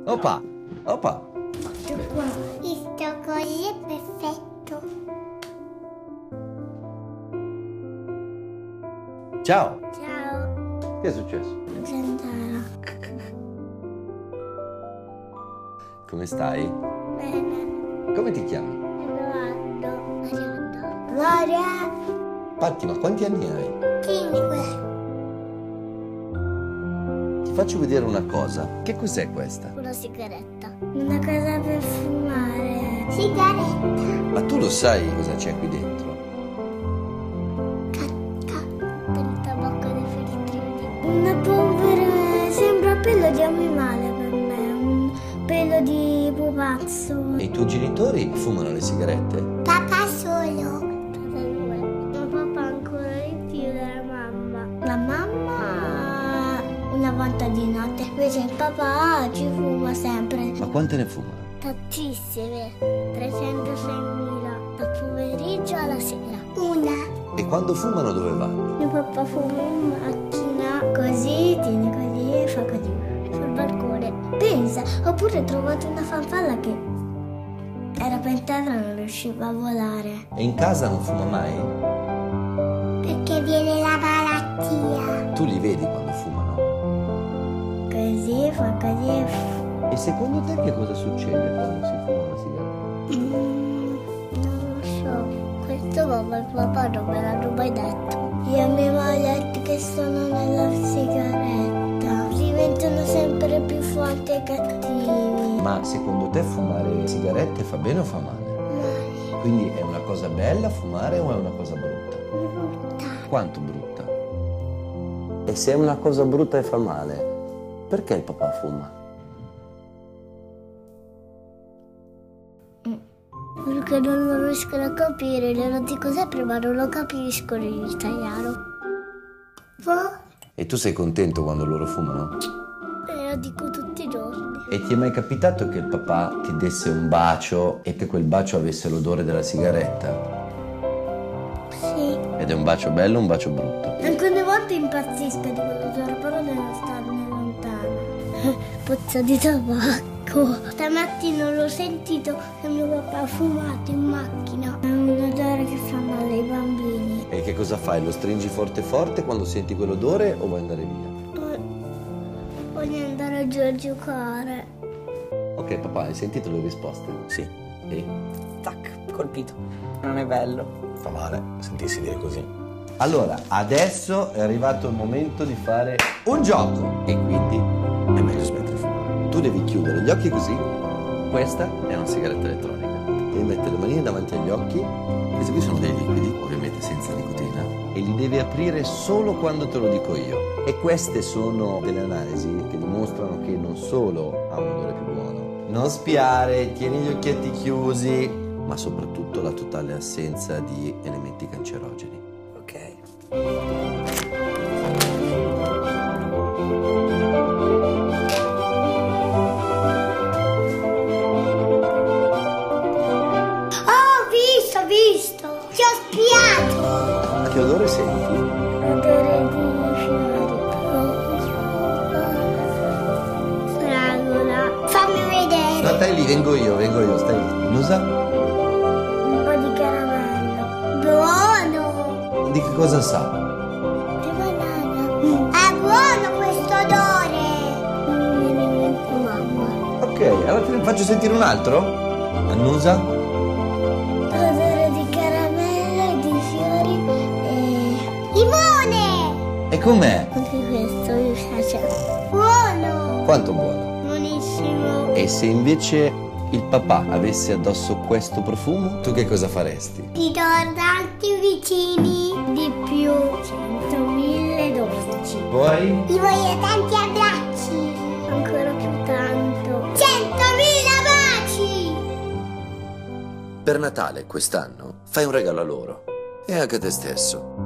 Opa, opa. Tutto qua. Visto così è perfetto. Ciao. Ciao. Che è successo? Zendara. Come stai? Bene. Come ti chiami? Edoardo. Marianna. Gloria. Patti, ma quanti anni hai? 5. Ti faccio vedere una cosa. Che cos'è questa? Una sigaretta. Una cosa per fumare. Sigaretta. Ma tu lo sai cosa c'è qui dentro? Cacca. Per il tabacco dei filtrini. Una polvere. Sembra pelo di animale per me. Un pelo di pupazzo. E i tuoi genitori fumano le sigarette? Papà solo. Ma papà ancora di più della mamma. La mamma una volta di notte, invece il papà ci fuma sempre. Ma quante ne fumano? Tantissime. 306.000 dal pomeriggio alla sera. Una. E quando fumano dove vanno? Mio papà fuma in macchina, così, tiene così e fa così. Sul balcone. Pensa, oppure trovato una farfalla che era per terra e non riusciva a volare. E in casa non fuma mai? Perché viene la malattia. Tu li vedi quando fumano? Così, fa così. E secondo te che cosa succede quando si fuma una sigaretta? Non lo so. Questo mamma e papà non me l'hanno mai detto. Io mi ho detto che sono nella sigaretta. Diventano sempre più forti e cattivi. Ma secondo te fumare sigarette fa bene o fa male? Male. Quindi è una cosa bella fumare o è una cosa brutta? Brutta. Quanto brutta? E se è una cosa brutta e fa male, perché il papà fuma? Perché non lo riescono a capire, glielo dico sempre ma non lo capiscono in italiano. E tu sei contento quando loro fumano? Lo dico tutti i giorni. E ti è mai capitato che il papà ti desse un bacio e che quel bacio avesse l'odore della sigaretta? Sì. Ed è un bacio bello o un bacio brutto? Alcune volte impazzisco di quell'odore, però devo starne lontana. Puzza di tabacco. Stamattina l'ho sentito e mio papà ha fumato in macchina. È un odore che fa male ai bambini. E che cosa fai? Lo stringi forte forte quando senti quell'odore o vuoi andare via? Voglio andare giù a giocare. Ok papà, hai sentito le risposte? Sì, E? tac, colpito. Non è bello. Fa male sentirsi dire così. Allora, adesso è arrivato il momento di fare un gioco. E quindi è meglio smettere di fumare. Tu devi chiudere gli occhi così. Questa è una sigaretta elettronica. Devi mettere le manine davanti agli occhi. Questi qui sono dei liquidi, ovviamente senza nicotina. E li devi aprire solo quando te lo dico io. E queste sono delle analisi che dimostrano che non solo ha un odore più buono. Non spiare, tieni gli occhietti chiusi, ma soprattutto la totale assenza di elementi cancerogeni. Ok. Visto, ti ho spiato. Che odore senti? Odore di fiori. Fragola. Fammi vedere. No, stai lì, vengo io, stai lì. Nusa? Un po' di caramello. Buono. Di che cosa sa? Di banana. È buono questo odore. Mi viene in mente mamma. Ok, allora te ne faccio sentire un altro? Annusa? Odore di caramello e di fiori e... limone! E com'è? Anche questo mi piace. Buono! Quanto buono. Buonissimo. E se invece il papà avesse addosso questo profumo, tu che cosa faresti? Ti do tanti vicini di più. 100.000 dolci. Poi? Ti voglio tanti abbracci. Ancora più tanto. 100.000 baci! Per Natale quest'anno fai un regalo a loro e anche a te stesso.